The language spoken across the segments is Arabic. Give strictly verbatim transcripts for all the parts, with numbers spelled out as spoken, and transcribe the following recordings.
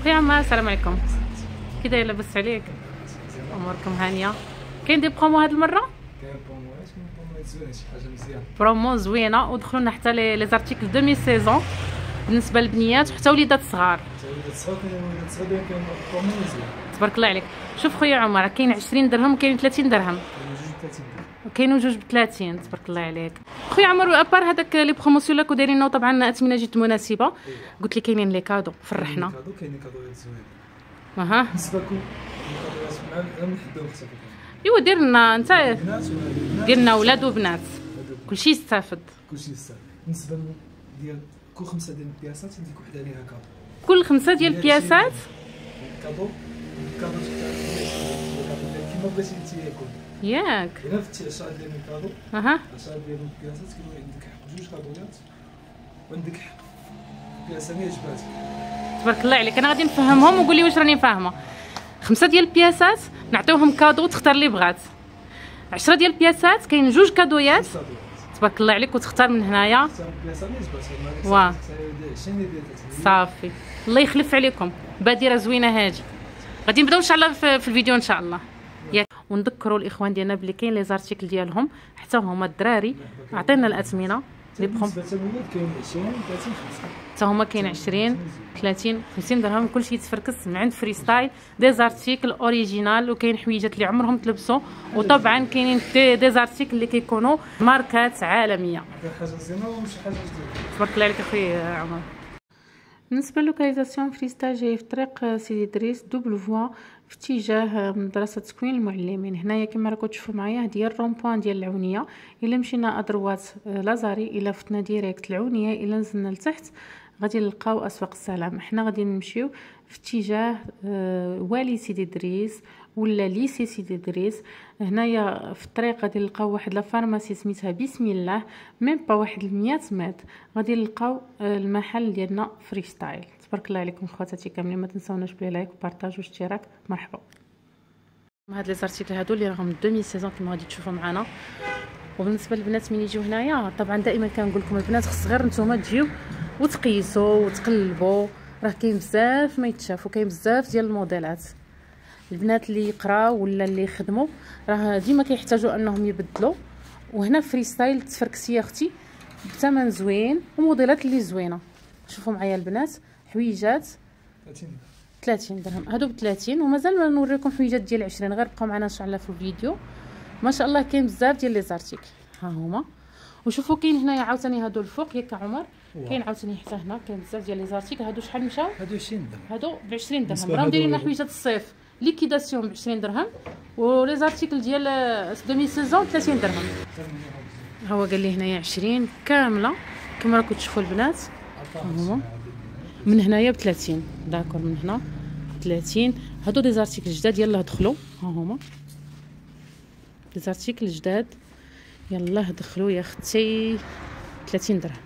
خويا عمار السلام عليكم. كي داير لاباس عليك؟ اموركم هانيه؟ كاين دي برومو هاد المره؟ كاين بروموات بروموات زوينه شي حاجه مزيانه برومو زوينه ودخلوا لنا حتى لي زارتيكل دومي سيزون بالنسبه للبنيات وحتى وليدات صغار. حتى وليدات صغار كاين وليدات صغار كاين برومو مزيان تبارك الله عليك. شوف خويا عمر كاين عشرين درهم وكاين ثلاثين درهم كاين جوج ب ثلاثين درهم وكاينو جوج ب ثلاثين. تبارك الله عليك خويا عمر. وابار هذاك لي بروموسيون اللي دايرينو طبعا اثمنه جد مناسبه. قلت لي كاينين لي كادو فرحنا. كادو كاينين كادوات زوينين اها بالنسبه لكم الكادوات مع من حدا وحسابك ايوا دير لنا انت دير لنا ولاد وبنات كلشي يستافد كلشي يستاهل. بالنسبه ديال كل خمسه ديال البياسات عندك وحده ليها كادو. كل خمسه ديال البياسات كادو كادو كيما بغيتي انت يكون ياك. هنا في عشرة ديال الكادو اها عشرة ديال البياسات كيكون عندك حق جوج كادوات وعندك حق بياسه ما عجباتك. تبارك الله عليك. انا غادي نفهمهم وقول لي واش راني فاهمه. خمسه ديال البياسات نعطيوهم كادو تختار اللي بغات. عشرة ديال البياسات كاين جوج كادويات تبارك الله عليك وتختار من هنايا. واه صافي الله يخلف عليكم. بادره زوينه هادي. غادي نبداو ان شاء الله في الفيديو ان شاء الله ياك. ونذكروا الاخوان ديالنا بلي كاين لي زارتيكل ديالهم حتى هما الدراري عطينا الاثمنه لي بخوم كاين عشرين ثلاثين خمسين حتى هما كاين عشرين ثلاثين خمسين درهم. كلشي يتفركس من عند فري ستايل. دي زارتيكل اوريجينال وكاين حويجات اللي عمرهم تلبسوا وطبعا كاينين دي, دي زارتيكل اللي كيكونوا ماركات عالميه. حاجه زينه ومش حاجه جديده. تبارك الله عليك اخويا عمر. بالنسبه للوكاليزاسيون فري ستايل جاي في طريق سيدي دريس دوبل فوا في اتجاه مدرسه تكوين المعلمين. هنايا كما راكم تشوفوا معايا هذه هي الرومبوان ديال العونيه. الا مشينا ادروات لازاري الا فتنا ديريكت العونيه الا نزلنا لتحت غادي نلقاو اسواق السلام. حنا غادي نمشيو في اتجاه والي سيدي دريس ولا ليسي سيدي دريس. هنايا في الطريق غادي نلقاو واحد لا فارماسي سميتها بسم الله ميم با واحد مية متر غادي نلقاو المحل ديالنا فري ستايل. تبارك الله عليكم خواتاتي كاملين. ما تنساوناش بلي لايك وبارطاج واشتراك. مرحبا. هاد لي زارتيكل هادو اللي راهم دومي سيزون كما غادي تشوفوا معنا. وبالنسبه للبنات ملي يجيو هنايا طبعا دائما كنقول لكم البنات خص غير نتوما تجيو وتقيسوا وتقلبوا. راه كاين بزاف ما يتشاف وكاين بزاف ديال الموديلات. البنات اللي يقراو ولا اللي يخدموا راه ديما كيحتاجوا انهم يبدلوا. وهنا فري ستايل تفركسي اختي بثمن زوين وموديلات اللي زوينه. شوفوا معايا البنات حويجات ثلاثين درهم هادو ب ثلاثين ومازال ما نوريكم حويجات ديال عشرين. غير بقاو معنا ان شاء الله في الفيديو. ما شاء الله كاين بزاف ديال لي زارتيكل ها هما. وشوفوا كاين هنايا عاوتاني هادو الفوق ياك عمر. كاين عاوتاني حتى هنا كاين بزاف ديال لي زارتيكل. هادو شحال مشاو؟ هادو عشرين درهم. هادو ب عشرين درهم. راهم دايرين لنا حويجات الصيف ليكيداسيون ب عشرين درهم ولي زارتيكل ديال دومي سيزون ثلاثين درهم. ها هو قال لي هنايا عشرين كامله كما راكم تشوفوا البنات. هما من هنايا ب ثلاثين داكور من هنا ثلاثين. هادو دي زارتيكل جداد يلاه دخلوا. ها هما دي زارتيكل جداد يلاه دخلوا يا اختي ثلاثين درهم.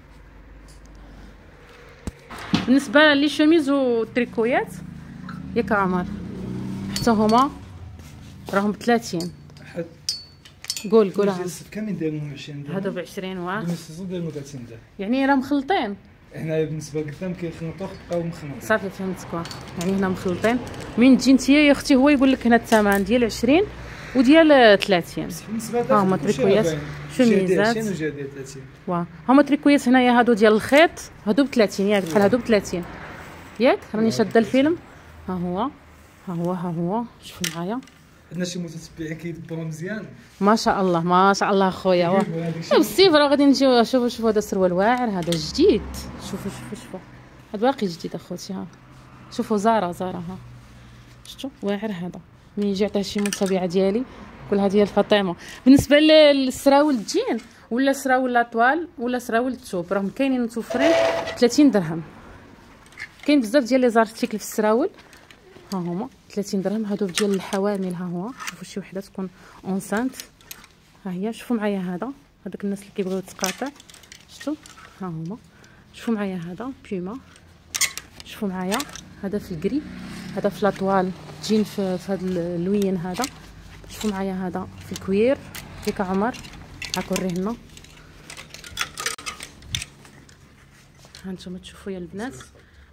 بالنسبه لي شوميز والتريكويات ياك عمر حتى هما راهم ب ثلاثين. قول قول كاملين دايرين عشرين درهم. هادو ب عشرين واه دومي سيزون دايرين ثلاثين درهم. يعني راه مخلطين. هنايا بالنسبه لقدام كيخلطوا بقاو مخلطين. صافي فهمتك. يعني هنا مخلطين. من تجي نتيا يا اختي هو يقول لك هنا الثمن ديال عشرين وديال ثلاثين. ها هما تريكويات شوميزات واه هما تريكويات هنايا هادو ديال الخيط هادو ب ثلاثين ياك بحال هادو ب ثلاثين ياك. راني شاده الفيلم. ها هو ها هو ها هو شوفوا معايا. عندنا شي متتبعين كيدبروا مزيان ما شاء الله ما شاء الله خويا. بالصيف راه غادي نجيو. شوفوا شوفوا هذا السروال واعر هذا جديد. شوفوا شوفوا شوفوا هذا باقي جديد اخوتي. ها شوفوا زاره زاره ها شفتوا واعر هذا. من يجي عطاه شي متابعه ديالي كل هذه الفاطمه. بالنسبه للسراول الجين ولا سراول لاطوال ولا سراول الثوب راهم كاينين متوفرين ثلاثين درهم. كاين بزاف ديال لي زارتيكل في السراول ها هما ثلاثين درهم. هادو ديال الحوامل. ها هو شوفوا شي وحده تكون اونسانت ها هي. شوفوا معايا هذا هذاك الناس اللي كيبغيو تقاطع شفتوا ها هما. شوفوا معايا هذا بيما. شوفوا معايا هذا في الكري هذا في لاطوال تجين في, في هذا اللوين هذا. شوفوا معايا هذا في الكوير ياك عمر. هاك وريه لنا ها نتوما تشوفوا يا البنات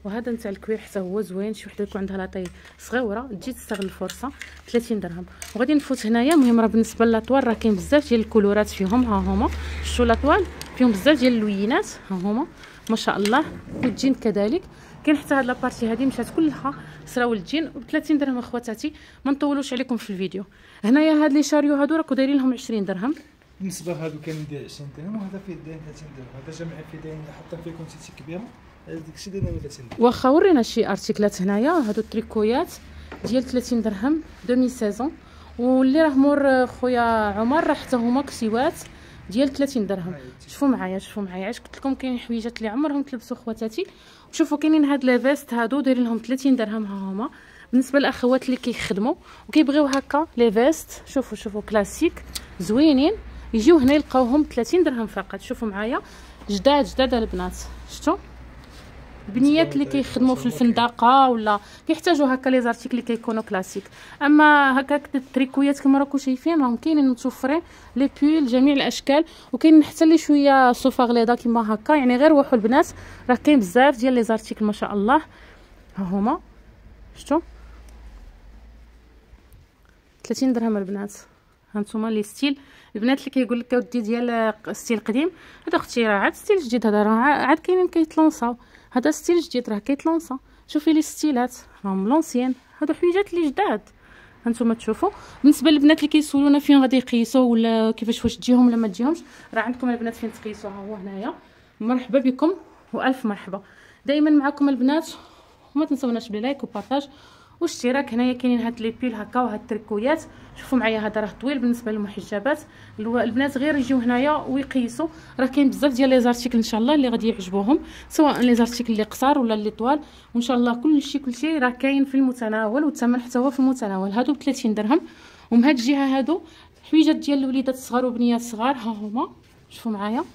وهذا نتاع الكوير حتى هو زوين. شي وحده يكون عندها لاطاي صغيره تجي تستغل الفرصه. ثلاثين درهم. وغادي نفوت هنايا. المهم راه بالنسبه للاطوال راه كاين بزاف ديال الكولورات فيهم. ها هما شفتوا الاطوال فيهم بزاف ديال اللوينات. ها هما ما شاء الله. والجين كذلك كاين حتى هاد لابارتي هذه مشات كلها سراو الجين ب ثلاثين درهم اخواتاتي. ما نطولوش عليكم في الفيديو. هنايا هاد لي شاريو هادو راكو دايرين لهم عشرين درهم. بالنسبه لهادو كاين داير عشرين درهم وهذا فيه داير ثلاثين درهم. هذا جمع فيه داير حتى فيه كونتيتي كبيره. داكشي داير ثلاثين درهم. واخا ورينا شي ارتيكلات هنايا. هادو التريكويات ديال ثلاثين درهم دومي سيزون. واللي راه مور خويا عمر راه حتى هما كسيوات ديال ثلاثين درهم. شوفوا معايا شوفوا معايا علاش قلت لكم كاين حويجات اللي عمرهم تلبسوا خواتاتي. شوفوا كاينين هاد لي فيست هادو دايرين لهم ثلاثين درهم. ها هما بالنسبه للاخوات اللي كيخدموا وكيبغيو هكا لي فيست. شوفوا شوفوا كلاسيك زوينين يجيو هنا يلقاوهم ثلاثين درهم فقط. شوفوا معايا جداد جداد البنات. شفتوا البنيات اللي كيخدموا في الفندقه ولا كيحتاجوا هكا لي زارتيكل اللي كيكونوا كلاسيك. اما هكاك التريكويات كما راكم شايفين راهم كاينين متوفرين لي بول جميع الاشكال. وكاين حتى اللي شويه صوفا غليظه كيما هكا يعني غير روحوا البنات راه كاين بزاف ديال لي زارتيكل ما شاء الله. ها هما شفتوا ثلاثين درهم البنات. هانتوما لي ستيل. البنات اللي كيقول لك اودي ديال ستيل قديم هذا اختي راه عاد ستيل جديد. هذا راه عاد كاينين كيتلونصاو. هذا ستيل جديد راه كيتلونصا. شوفي لي ستيلات راهم لونسيين. هادو حويجات اللي جداد هانتوما تشوفوا. بالنسبه للبنات اللي كيسولونا فين غادي يقيسوا ولا كيفاش واش تجيهم ولا ما تجيهمش راه عندكم البنات فين تقيسوا. ها هو هنايا. مرحبا بكم والف مرحبا. دائما معكم البنات. وما تنسوناش بلايك وبارطاج واشتراك. هنايا كاينين هاد لي بيل هكا وهاد التريكويات. شوفوا معايا هذا راه طويل بالنسبه للمحجبات. البنات غير يجيو هنايا ويقيسوا. راه كاين بزاف ديال لي زارتيكل ان شاء الله اللي غادي يعجبوهم سواء لي زارتيكل اللي قصار ولا اللي طوال. وان شاء الله كلشي كلشي راه كاين في المتناول والثمن حتى هو في المتناول. هادو ب ثلاثين درهم. ومن هاد الجهه هادو حويجات ديال الوليدات الصغار وبنيات الصغار. ها هما شوفوا معايا.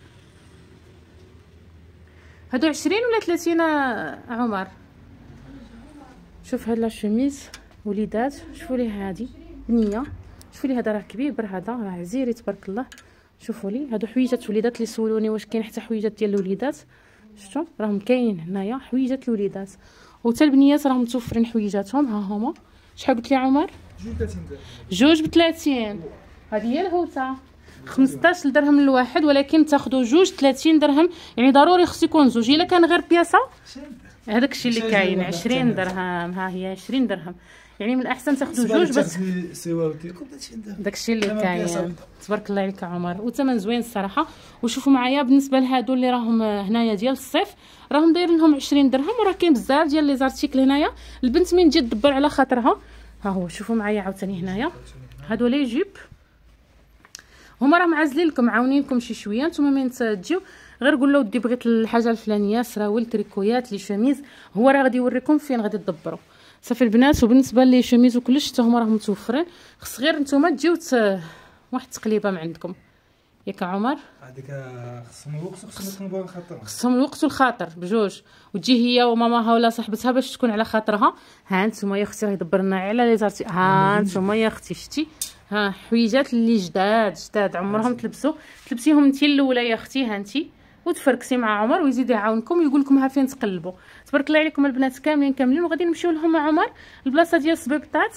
هادو عشرين ولا ثلاثين عمر. شوف هاد لا شوميز وليدات. شوفوا لي هادي بنيه. شوفوا لي هذا راه كبير هذا راه عزيري تبارك الله. شوفوا لي هادو حويجات وليدات اللي سولوني واش كاين حتى حويجات ديال الوليدات. شفتوا راهم كاين هنايا حويجات الوليدات وحتى البنيات راهم متوفرين حويجاتهم. ها هما شحال قلت لي عمر؟ جوج ب ثلاثين درهم. جوج ب ثلاثين. هذه هي الهوته خمسطاش درهم الواحد ولكن تاخذوا جوج ثلاثين درهم يعني ضروري خص يكون زوج. الا كان غير بياسه هذاك الشيء اللي كاين عشرين درهم. ها هي عشرين درهم يعني من الاحسن تاخذوا جوج بس داكشي اللي كاين. تبارك الله عليك عمر. وثمن زوين الصراحه. وشوفوا معايا بالنسبه لهادو اللي راهم هنايا ديال الصيف راهم دايرين لهم عشرين درهم. وراه كاين بزاف ديال لي زارتيكل هنايا. البنت من تجي تدبر على خاطرها. ها هو شوفوا معايا عاوتاني هنايا هادو لي جيب هما راه معزلين لكم عاونينكم شي شويه. نتوما من تجيو غير قول له ودي بغيت الحاجه الفلانيه سراول تريكويات لي شوميز هو راه غادي يوريكم فين غادي تدبروا صافي البنات. وبالنسبه لي شوميز وكلش حتى هما راهم متوفرين. خص غير نتوما تجيو واحد التقليبه من عندكم ياك عمر. هذيك خصهم الوقت وخصهم الخاطر. خصهم الوقت والخاطر بجوج. وتجي هي وماماها ولا صاحبتها باش تكون على خاطرها. ها انتما يا اختي راه دبرنا على لي زارتي. ها انتما يا اختي شتي ها حويجات اللي جداد جداد عمرهم تلبسوا. تلبسيهم انت الاولى يا اختي ها انت وتفركسي مع عمر ويزيد يعاونكم ويقول لكم ها فين تقلبوا. تبارك الله عليكم البنات كاملين كاملين. وغادي نمشيو لهم مع عمر البلاصه ديال الصبيبطات.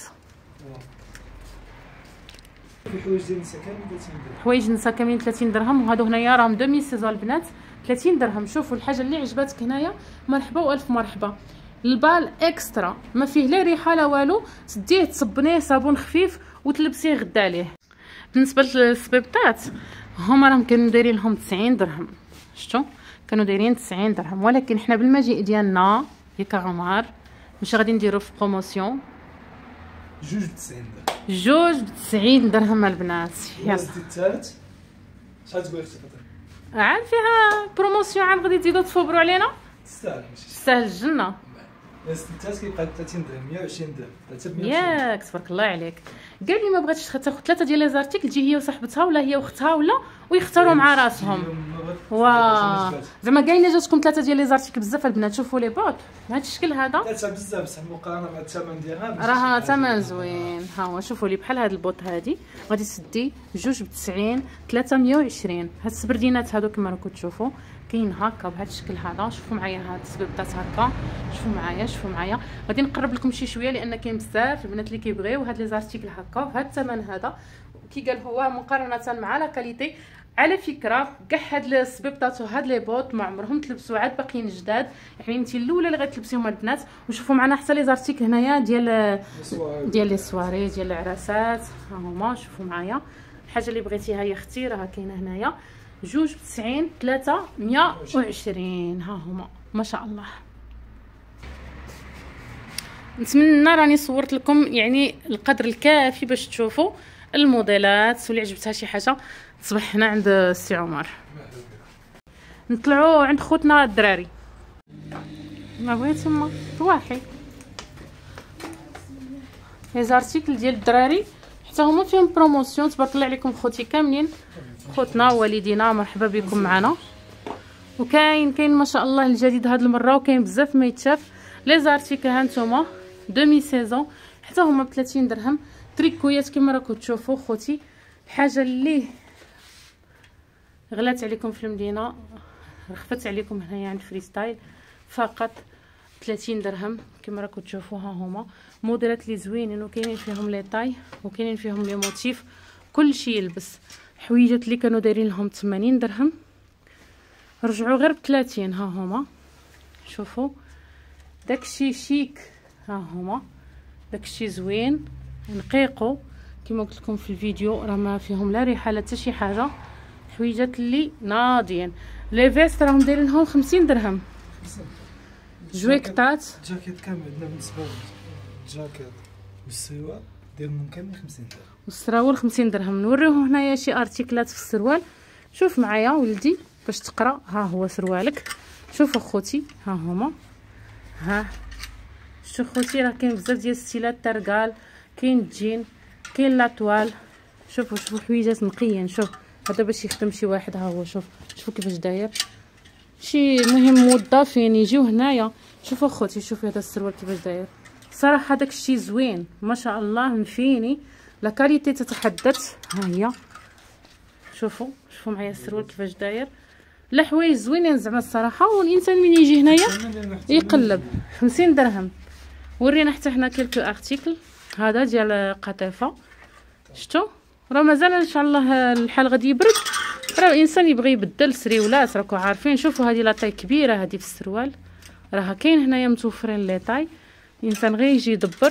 حوايج ديال النساء كاملين ثلاثين درهم. حوايج النساء كاملين ثلاثين درهم. وهادو هنايا راهم دومي سيزون البنات ثلاثين درهم. شوفوا الحاجه اللي عجباتك هنايا مرحبا والف مرحبا. البال اكسترا ما فيه لا ريحه لا والو. تديه تصبنيه صابون خفيف وتلبسيه غدا عليه. بالنسبه للصبيبطات هما راهم كانوا دايرين لهم تسعين درهم. شفتوا كانوا دايرين تسعين درهم ولكن حنا بالمجيء ديالنا ياك عمر ماشي غادي نديرو في بروموسيون. جوج ب تسعين درهم. جوج ب تسعين درهم البنات. يلا الثالث شحال تقول اختي فاطمه؟ عاد فيها بروموسيون عاد غادي تزيدو تفوبروا علينا. تستاهل ماشي تستاهل الجنه. الثالث كيبقى ثلاثين درهم مية وعشرين درهم ثلاثة مية وعشرين. ياك تبارك الله عليك. قال لي ما بغاتش تاخذ ثلاثه ديال لي زارتيكل تجي هي وصاحبتها ولا هي واختها ولا ويختاروا مع راسهم. وا زعما كاينه جاتكم ثلاثه ديال لي زارتيكل بزاف البنات. شوفوا لي بوط بهذا الشكل هذا ثلاثه بزاف بصح مقارنه مع الثمن ديالها راها ثمن زوين. ها هو شوفوا لي بحال هاد البوط هادي غادي تسدي جوج ب تسعين ثلاثة مية وعشرين. هاد السبردينات هادو كما راكم تشوفوا كاين هكا بهذا الشكل هذا. شوفوا معايا هاد السبيبطات هكا، شوفوا معايا شوفوا معايا. غادي نقرب لكم شي شويه لان كاين بزاف البنات اللي كيبغيو هاد لي زارتيكل هكا بهذا الثمن هذا. كي قال هو مقارنه مع لا كاليتي. على فكره كاع هاد السبيبطات وهاد لي بوط ما عمرهم تلبسوا، عاد باقيين جداد، يعني انت الاولى اللي غتلبسيهم البنات. وشوفوا معنا حتى لي زارتيكل هنايا ديال ديال لي سواري ديال العراسات، ها هما شوفوا معايا. الحاجه اللي بغيتيها يا اختي راه كاينه هنايا، جوج بتسعين، ثلاثة مية وعشرين، ها هما ما شاء الله. نتمنى راني صورت لكم يعني القدر الكافي باش تشوفوا الموديلات، واللي عجبتها شي حاجه تصبح هنا عند السي عمر. نطلعوا عند خوتنا الدراري. ما بغيتي ما رواحي لي زارتيكل ديال الدراري حتى هما فيهم بروموسيون. تبارك الله عليكم خوتي كاملين، خوتنا والدينا مرحبا بكم معنا. وكاين كاين ما شاء الله الجديد هاد المره، وكاين بزاف ما يتشاف. لي زارتيكل ها نتوما دومي سيزون حتى هما ب ثلاثين درهم. تريكويات كما راكم تشوفوا خوتي. الحاجه اللي غلات عليكم في المدينه رخفت عليكم هنايا عند فريستايل فقط ثلاثين درهم كما راكم تشوفوا. ها هما موديلات لي زوينين، وكاينين فيهم لي طاي وكاينين فيهم لي موتيف، كلشي يلبس. حويجات اللي كانوا دايرين لهم ثمانين درهم رجعوا غير ب ثلاثين. ها هما شوفوا داكشي شيك، ها هما داكشي زوين نقيقو كما قلت لكم في الفيديو، راه ما فيهم لا ريحه لا حتى شي حاجه. حويجات اللي ناضيين. لي فيست راهم دايرين لهم خمسين درهم. جويكطات جاكيت كامل عندنا بالنسبه للجاكيت والسروال دايرهم كامل خمسين درهم، والسراول خمسين درهم. نوريهم هنايا شي ارتيكلات في السروال. شوف معايا ولدي باش تقرا. ها هو سروالك، شوفوا خوتي ها هما. ها شوفوا خوتي راه كاين بزاف ديال ستيلات ترقال، كاين الجين كاين لاطوال. شوفوا شوفوا حويجات نقيين. شوف هذا باش يخدم شي واحد، ها هو شوف شوفوا كيفاش داير شي مهم موظفين يجيو هنايا. شوفوا خوتي شوفوا هذا السروال كيفاش داير. صراحه داك الشيء زوين ما شاء الله مفيني، لا كاليتي تتحدث. ها هي شوفوا شوفوا معايا السروال كيفاش داير. لا حوايج زوينين زعما الصراحه، والانسان من يجي هنايا يقلب. خمسين درهم. ورينا حتى هنا كيلكو ارتيكل. هذا ديال قطيفه، شفتوا راه مازال ان شاء الله الحال غادي يبرد، راه الانسان يبغي يبدل سريولات راكم عارفين. شوفوا هذه لا طاي كبيره هذه في السروال، راه كاين هنايا متوفرين لي طاي، الانسان غير يجي يدبر.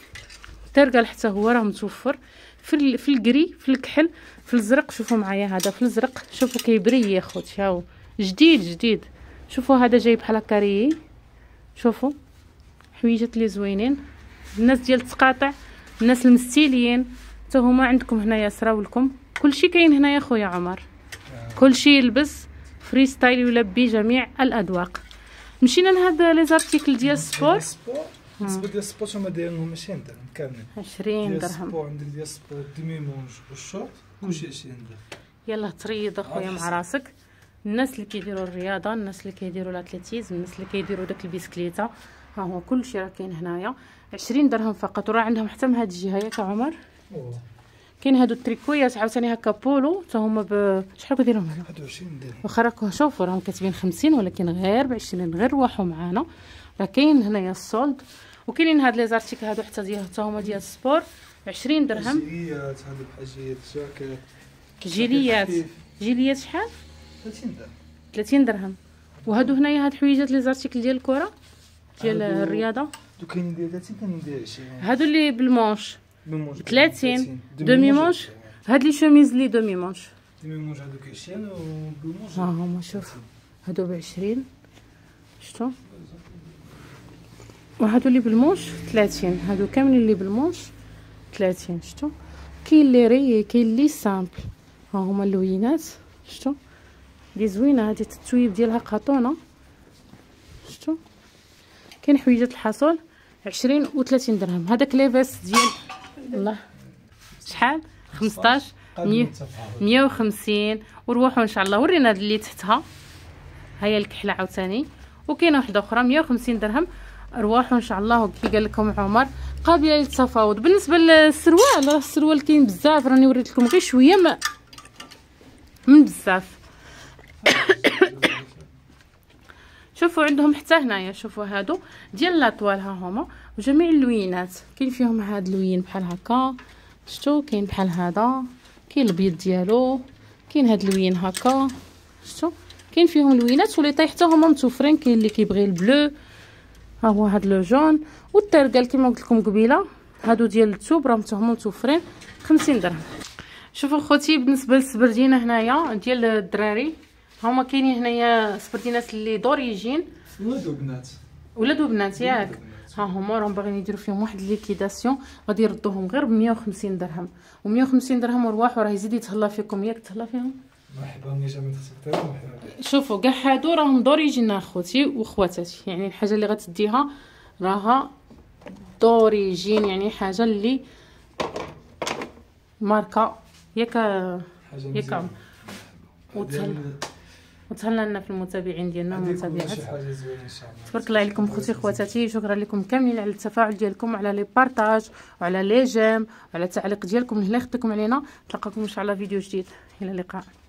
ترقال حتى هو راه متوفر في في الكري في الكحل في الزرق. شوفوا معايا هذا في الزرق، شوفوا كيبري يا خوتي، هاو جديد جديد. شوفوا هذا جاي بحال هكا، شوفوا حويجات لي زوينين. الناس ديال التقاطع، الناس المستيليين حتى هما عندكم هنايا سراولكم. كلشي كاين هنايا خويا عمر، كلشي يلبس فري ستايل يلبي جميع الاذواق. مشينا لهاد لي زارتيكل ديال السبور. بالنسبه ديال السبور هما دايرينهم عشرين درهم كاملين. عشرين درهم. السبور عندك ديال السبور ديمي مونج والشورت كلشي عشرين درهم. يلا تريض اخويا مع راسك. الناس اللي كيديروا الرياضه، الناس اللي كيديروا الاتليتيزم، الناس اللي كيديروا داك البيسكليته، ها هو كلشي راه كاين هنايا عشرين درهم فقط. وراه عندهم حتى من هاد الجهه ياك عمر. كاين هادو التريكويات عاوتاني هكا بولو حتى هما ب شحال كديرهم هنا؟ واحد وعشرين درهم. واخا راكم شوفوا راهم كاتبين خمسين ولكن غير ب عشرين. غير روحوا معانا، راه كاين هنايا السولد. وكاينين هاد لي زارتيكل هادو حتى ديال حتى هما ديال السبور عشرين درهم. جيليات هادو بحاجيات جاكيت جيليات جيليات شحال؟ ثلاثين درهم. ثلاثين درهم. وهادو هنايا هاد حويجات لي زارتيكل ديال الكره ديال الرياضه. دو كاينين ديال ثلاثين كاينين ديال عشرين. هادو اللي بالمونش ثلاثين دومي مونش. هاد لي شوميز لي دومي مونش دومي مونش هادوك عشرين وبالمونش ها هما شوف هادو ب عشرين. شفتوا؟ وهادو اللي بالمونش ثلاثين. هادو كاملين اللي بالمونش ثلاثين. شفتوا؟ كاين لي ري كاين لي سامبل. ها هما اللوينات شفتوا لي زوينه. هادي التتويب ديالها قاطونه. شفتوا؟ كاين حويجات الحصول عشرين و ثلاثين درهم. هذاك لي فيست ديال الله شحال؟ خمسطاش مية وخمسين. وروحوا ان شاء الله. ورينا هاد اللي تحتها، هيا الكحله عاوتاني. وكاينه واحده اخرى مية وخمسين درهم. ارواحوا ان شاء الله كي قال لكم عمر قابله للتفاوض. بالنسبه للسروال راه السروال كاين بزاف، راني وريت لكم غير شويه ما من بزاف. شوفوا عندهم حتى هنايا، شوفوا هادو ديال لاطوال ها هما وجميع اللوينات. كاين فيهم هاد اللوين بحال هكا، شفتوا كاين بحال هذا، كاين البيض ديالو، كاين هاد اللوين هكا، شفتوا كاين فيهم لوينات ولي طاي حتى هما متوفرين. كاين اللي كيبغي البلو، ها هو هاد لو جون والترقال كما قلت لكم قبيله. هادو ديال الثوب راهم حتى هما متوفرين خمسين درهم. شوفوا خوتي بالنسبه للسبردينه هنايا ديال الدراري، هما كاينين هنايا سبردينات اللي دوريجين ولاد وبنات ولاد وبنات ياك. ها هما راهم باغيين يديروا فيهم واحد ليكيداسيون، غادي يردوهم غير ب مية وخمسين درهم. و مية وخمسين درهم ورواح وراه يزيد يتهلا فيكم ياك تهلا فيهم. مرحبا ملي جا من خصك مرحبا. شوفوا كاع هادو راهم دوريجين اخوتي وخواتاتي، يعني الحاجه اللي غتديها راها دوريجين، يعني حاجه اللي ماركه ياك ياك. وتهلا وتهلا لنا في المتابعين ديالنا والمتابعات. تبارك الله عليكم خوتي خواتاتي، شكرا لكم كاملين على التفاعل ديالكم، على لي بارطاج وعلى لي جيم وعلى التعليق ديالكم. الله يخطيكم علينا. نتلاقاكم ان شاء الله فيديو جديد، الى اللقاء.